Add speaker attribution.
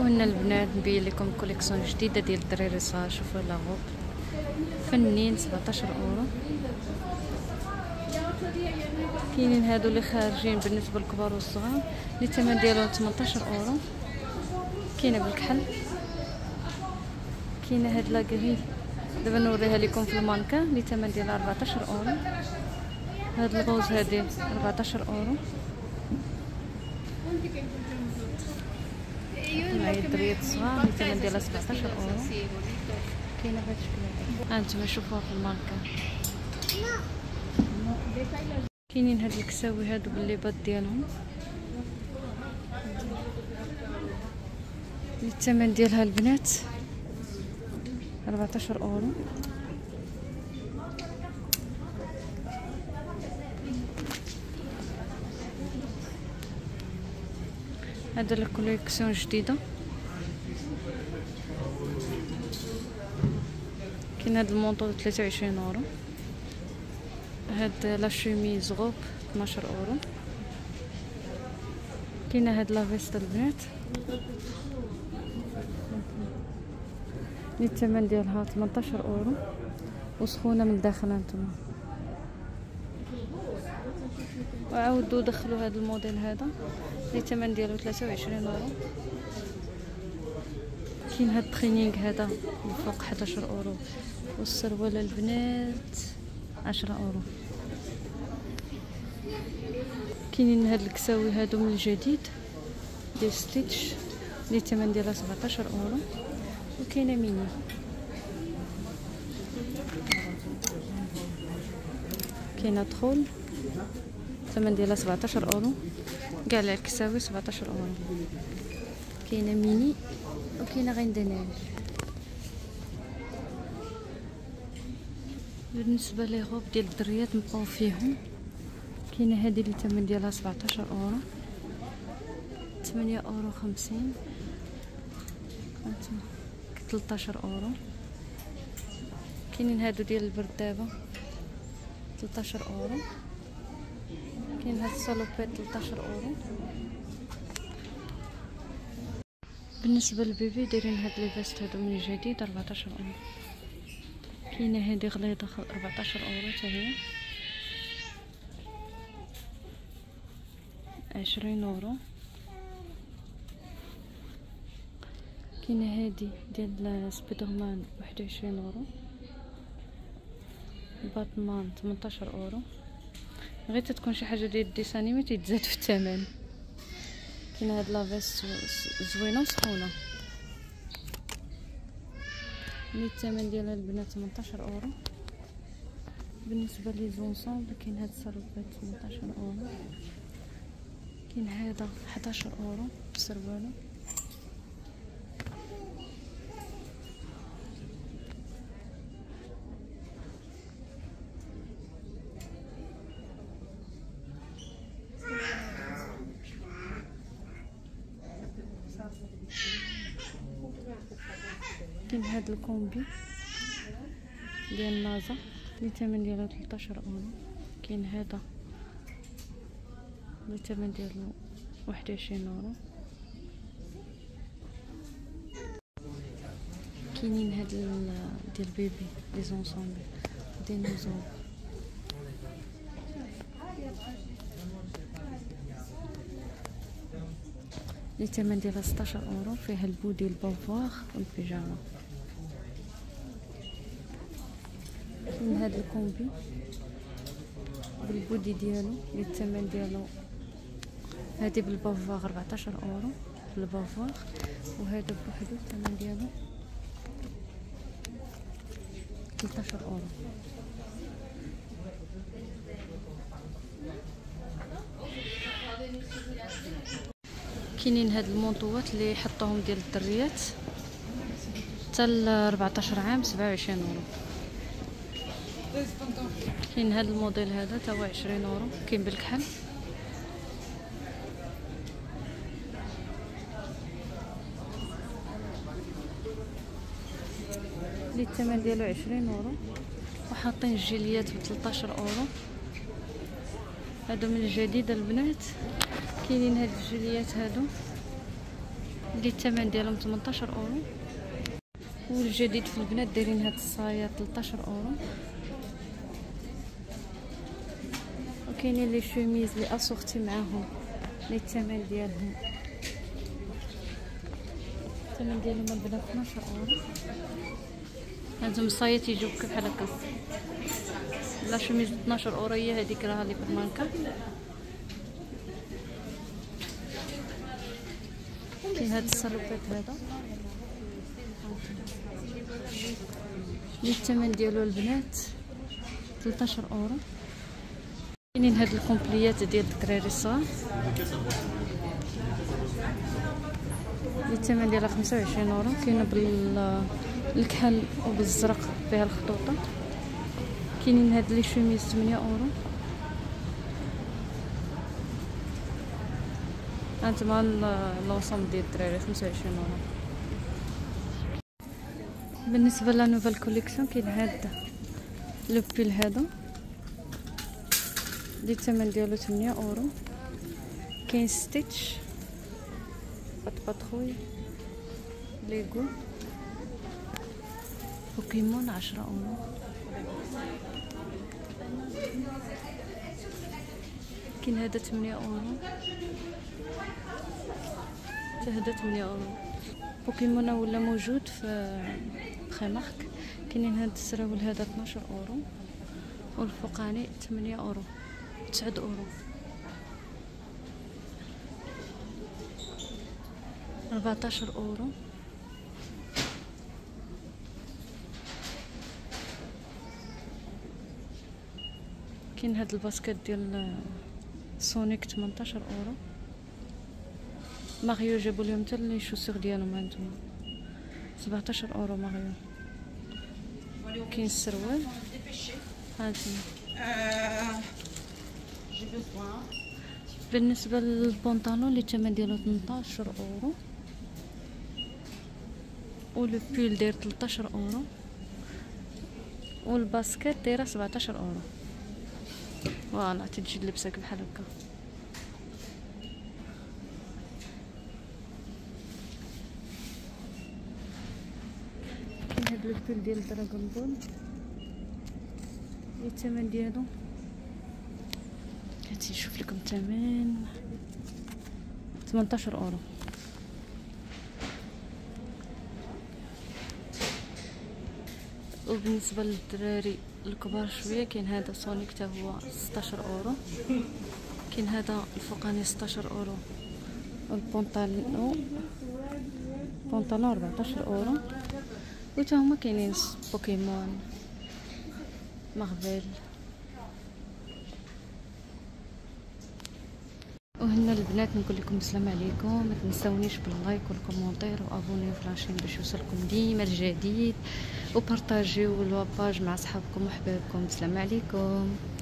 Speaker 1: وهنا البنات نبين لكم كوليكسيون جديده ديال الدراري الصغار. شوفوا لا غوب فنين 17 اورو. كاينين هادو اللي خارجين بالنسبه للكبار والصغار اللي الثمن ديالهم 18 اورو. كاينه بالكحل، كاينه هاد لاكري دابا نوريها لكم في المانكا اللي الثمن ديالها 14 اورو. هاد الغوز هادي 14 اورو. معايا الدريات الصغار اللي الثمن ديالها 17 اورو. كاينه بهاد الشكل هذا هانتوما شوفوها في الماركه. كاينين هاد الكساوي هادو بالليبات ديالهم الثمن ديالها البنات 14 اورو. هذا الكوليكسيون جديده. كاين هاد المونطو 23 اورو. هاد لا شوميز غوب 12 اورو. كاينه هاد لا فيست البنات اللي الثمن ديالها 18 اورو وسخونه من الداخل هانتوما. وعاودوا دخلوا هذا الموديل هذا اللي الثمن ديالو 23 اورو. كاين هاد الترينينغ هذا الفوق 11 اورو والسروال البنات 10 اورو. كاينين هاد الكساوي هادو من الجديد ديال ستيتش اللي الثمن ديالها 17 اورو. وكاينه ميني كاينه طخول الثمن ديالها 17 اورو. كاع الكساوي 17 اورو. كاينه ميني وكاينه غندناج. بالنسبه لي غوب ديال الدريات نبقاو فيهم. كاينه هذه اللي الثمن ديالها 17 اورو 8 اورو 50. 13 اورو. كاينين هادو ديال البردابه 13 اورو. كاين هاد الصالوبيت 13 اورو. بالنسبه للبيبي دايرين هاد لي فيست هادو من جديد 14 اورو. كاينه هادي غليظه 14 اورو حتى هي 20 اورو. كاينه هادي ديال سبيدرمان 21 اورو. الباتمان 18 اورو. غير تتكون شي حاجه ديال الديسانيمي تيتزاد في الثمن. كاينه هاد لافيس زوينه وسخونه اللي الثمن ديالها البنات 18 اورو. بالنسبه لي زونسومبل كاين هاد السروبات 18 اورو. كاين هذا 11 اورو بسروالو. كاين هاد الكومبي ديال نازا اللي الثمن ديالو 13 اورو. كاين هذا اللي الثمن ديالو 21 اورو. كاينين هاد ديال بيبي لي زونسومبل ديناصور اللي الثمن ديالها 16 اورو. فيها البودي البافوار والبيجاما. كاين هاد الكومبي بالبودي ديالو اللي الثمن ديالو هادي بالبافوار 14 اورو بالبافوار. وهذا بوحدو الثمن ديالو 13 اورو. كاينين هاد المونطوات اللي حطوهم ديال الدريات حتى ل 14 عام 27 اورو. كاين هاد الموديل هذا تا هو 20 اورو. كاين بالكحل. اللي الثمن ديالو 20 اورو. وحاطين الجيليات ب 13 اورو. هادو من الجديد البنات. كاينين هاد الجيليات هادو اللي الثمن ديالهم 18 اورو. والجديد في البنات دايرين هاد الصايات 13 اورو. وكاينين لي شوميز لي اسورتي معاهم لي الثمن ديالهم البنات 12 اورو. هادو الصايات يجيو بحال هكا. لا شوميز 12 اورو هي هذيك راها لي بالمانكا. كاين هاد السلوبات هذا اللي الثمن ديالو البنات 13 اورو. كاينين هاد الكومبليات ديال الدراري الصغار اللي الثمن ديالها 25 اورو. كاينه بالكحل وبالزرق فيها الخطوطه. كاينين هاد لي شوميز 8 اورو. هانتوما لونسومبل ديال الدراري 25 اورو. بالنسبه لا نوفال كوليكسيون كاين هاد لو بيل هذا اللي الثمن ديالو 8 اورو. كاين ستيتش باتروي ليغو بوكيمون 10 اورو. كاين هذا 8 اورو. هذا 8 اورو. بوكيمون ولا موجود في بريمارك. كاينين هاد السراول هذا 12 اورو والفوقاني 8 اورو 9 اورو. 14 اورو. كاين هاد الباسكت ديال سونيك 18 اورو. ماريو جابوا لهم حتى لي شوسور ديالهم هانتوما 17 اورو ماريو. كاين السروال هانتوما. بالنسبه للبنطلون اللي الثمن ديالو 18 اورو ولو بول داير 13 اورو والباسكيت دايره 17 اورو. فوالا تجي لبسك بحال هكا. كاين هاد لو بول ديال دراغون بول اللي الثمن ديالو هاتي نشوف لكم الثمن 18 اورو. وبالنسبه للدراري الكبار شويه كاين هذا سونيك حتى هو 16 اورو. كاين هذا الفوقاني 16 اورو والبونطالون 14 اورو. وتا هما كاينين بوكيمون مارفل. وهنا البنات نقول لكم السلام عليكم. ما تنساونيش باللايك والكومونتير وابونيو في لاشين باش يوصلكم ديما الجديد وبارطاجيو الباج مع صحابكم وحبايبكم. السلام عليكم.